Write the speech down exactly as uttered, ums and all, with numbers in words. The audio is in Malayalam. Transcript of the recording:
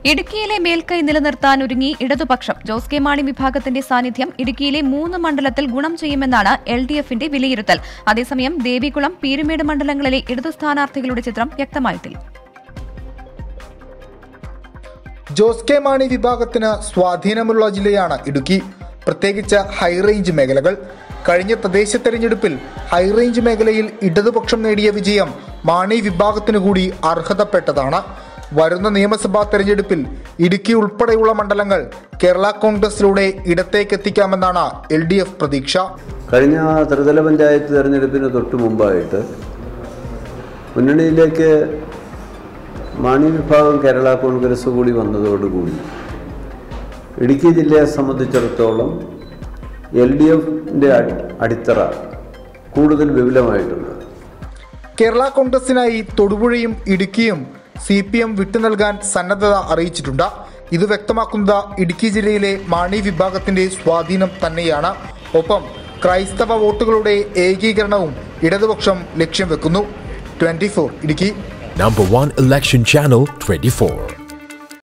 ഇടുക്കിയിലെ മേൽക്കൈ നിലനിർത്താൻ ഒരുങ്ങി ഇടതുപക്ഷം. ജോസ് കെ മാണി വിഭാഗത്തിന്റെ സാന്നിധ്യം ഇടുക്കിയിലെ മൂന്ന് മണ്ഡലത്തിൽ ഗുണം ചെയ്യുമെന്നാണ് എൽ ഡി എഫിന്റെ വിലയിരുത്തൽ. അതേസമയം ദേവികുളം, പീരുമേട് മണ്ഡലങ്ങളിലെ ഇടതു സ്ഥാനാർത്ഥികളുടെ ചിത്രം വ്യക്തമായിട്ടില്ല. ജോസ് കെ മാണി വിഭാഗത്തിന് സ്വാധീനമുള്ള ജില്ലയാണ് ഇടുക്കി, പ്രത്യേകിച്ച് ഹൈറേഞ്ച് മേഖലകൾ. കഴിഞ്ഞ തദ്ദേശ തെരഞ്ഞെടുപ്പിൽ ഹൈറേഞ്ച് മേഖലയിൽ ഇടതുപക്ഷം നേടിയ വിജയം മാണി വിഭാഗത്തിനു കൂടി അർഹതപ്പെട്ടതാണ്. വരുന്ന നിയമസഭാ തെരഞ്ഞെടുപ്പിൽ ഇടുക്കി ഉൾപ്പെടെയുള്ള മണ്ഡലങ്ങൾ കേരള കോൺഗ്രസിലൂടെ ഇടത്തേക്കെത്തിക്കാമെന്നാണ് എൽ ഡി എഫ് പ്രതീക്ഷ. കഴിഞ്ഞ ത്രിതല പഞ്ചായത്ത് തെരഞ്ഞെടുപ്പിന് തൊട്ടു മുമ്പായിട്ട് മുന്നണിയിലേക്ക് മാണി വിഭാഗം കേരള കോൺഗ്രസ് കൂടി വന്നതോടുകൂടി ഇടുക്കി ജില്ലയെ സംബന്ധിച്ചിടത്തോളം എൽ ഡി എഫിൻ്റെ അടിത്തറ കൂടുതൽ വിപുലമായിട്ടുണ്ട്. കേരള കോൺഗ്രസിനായി തൊടുപുഴയും ഇടുക്കിയും സി പി എം വിട്ടു നൽകാൻ സന്നദ്ധത അറിയിച്ചിട്ടുണ്ട്. ഇത് വ്യക്തമാക്കുന്നത് ഇടുക്കി ജില്ലയിലെ മാണി വിഭാഗത്തിന്റെ സ്വാധീനം തന്നെയാണ്. ഒപ്പം ക്രൈസ്തവ വോട്ടുകളുടെ ഏകീകരണവും ഇടതുപക്ഷം ലക്ഷ്യം വെക്കുന്നു. Twenty four Idukki. Number one election channel, twenty-four.